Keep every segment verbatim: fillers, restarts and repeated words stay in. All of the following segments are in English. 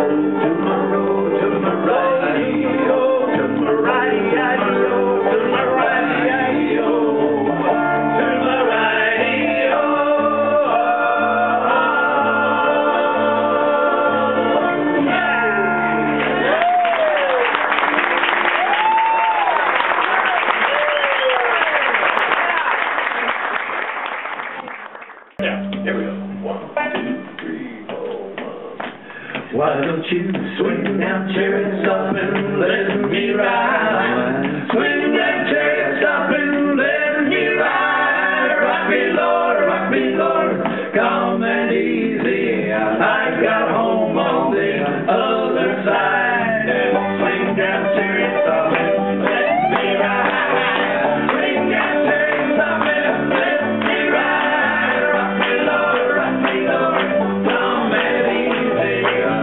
Why don't you swing that chariot stop and let me ride? Swing that chariot stop and let me ride. Rock me, Lord, rock me, Lord, calm and easy. I got home on the other side. Swing that chariot stop and let me ride. Swing that chariot stop and let me ride. Rock me, Lord, rock me, Lord, calm and easy.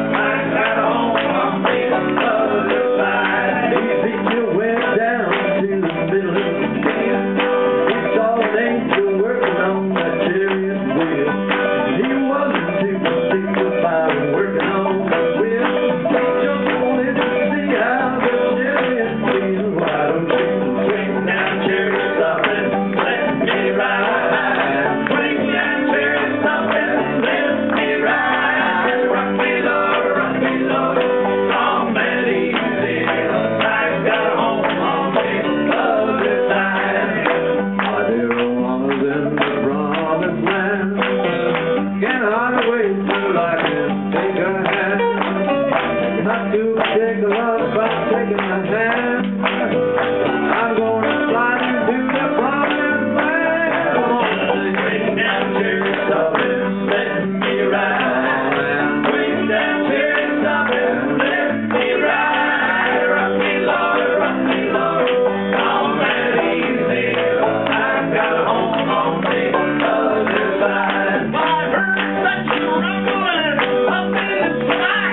Not to take a lot about taking my hand. I'm gonna slide into the promised land. Come on, swing that chariot stop and let me ride. Swing that chariot stop and let me ride. Rock me, Lord, rock me, Lord, calm and easy. I've got a home on the other side. I heard that you rumbling up in the sky.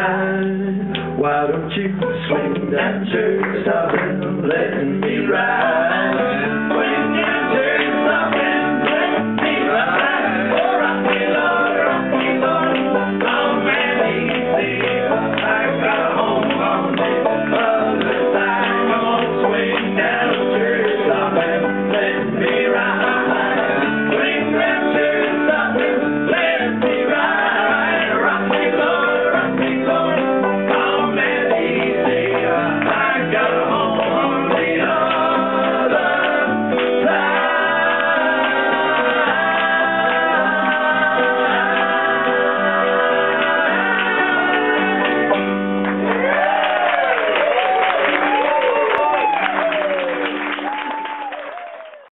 Why don't you swing that chariot stop and let me ride?